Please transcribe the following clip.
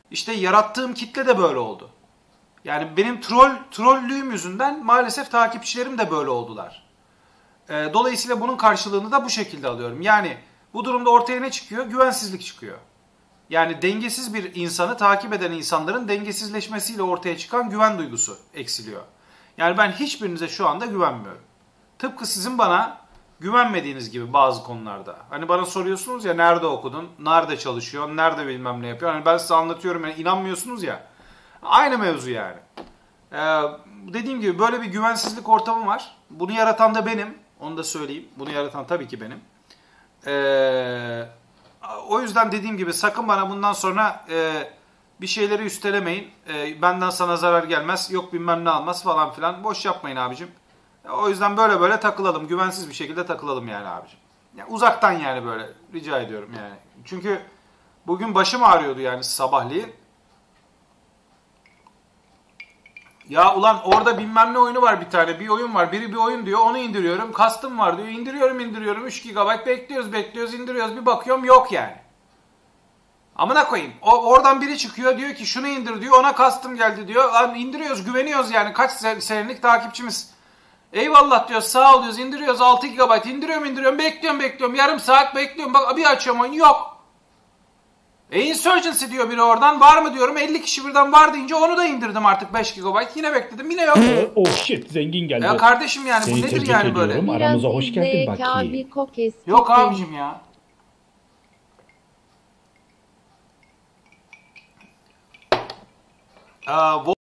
İşte yarattığım kitle de böyle oldu. Yani benim trollüğüm yüzünden maalesef takipçilerim de böyle oldular. Dolayısıyla bunun karşılığını da bu şekilde alıyorum. Yani bu durumda ortaya ne çıkıyor? Güvensizlik çıkıyor. Yani dengesiz bir insanı takip eden insanların dengesizleşmesiyle ortaya çıkan güven duygusu eksiliyor. Yani ben hiçbirinize şu anda güvenmiyorum. Tıpkı sizin bana güvenmediğiniz gibi bazı konularda. Hani bana soruyorsunuz ya, nerede okudun, nerede çalışıyorsun, nerede bilmem ne yapıyorsun. Hani ben size anlatıyorum, yani inanmıyorsunuz ya. Aynı mevzu yani. Dediğim gibi böyle bir güvensizlik ortamı var. Bunu yaratan da benim. Onu da söyleyeyim. Bunu yaratan tabii ki benim. O yüzden dediğim gibi sakın bana bundan sonra bir şeyleri üstelemeyin. Benden sana zarar gelmez, yok bilmem ne almaz falan filan. Boş yapmayın abicim. O yüzden böyle takılalım. Güvensiz bir şekilde takılalım yani abicim. Yani uzaktan yani böyle rica ediyorum yani. Çünkü bugün başım ağrıyordu yani sabahleyin. Ya ulan orada bilmem ne oyunu var bir tane. Bir oyun var. Biri bir oyun diyor. Onu indiriyorum. Custom var diyor. İndiriyorum. 3 GB bekliyoruz. İndiriyoruz. Bir bakıyorum yok yani. Amına koyayım. Oradan biri çıkıyor diyor ki şunu indir diyor. Ona custom geldi diyor. Abi indiriyoruz, güveniyoruz yani. Kaç senelik takipçimiz. Eyvallah diyor, sağ ol diyoruz. İndiriyoruz 6 GB. İndiriyorum. Bekliyorum. Yarım saat bekliyorum. Bak bir açıyorum oyunu yok. Insurgency diyor biri oradan. Var mı diyorum. 50 kişi birden var deyince onu da indirdim artık 5 GB. Yine bekledim. Yine yok. Oh shit, zengin geldi. Ya kardeşim yani Seni bu nedir tebrik yani böyle? ediyorum. Aramıza hoş geldin bakayım. Yok abicim ya.